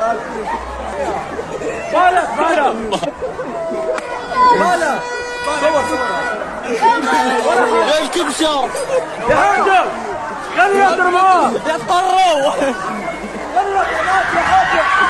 مالك صور يا الكبشه يا حاجة خلي يضربوها يا تقروا يلا يا حاجة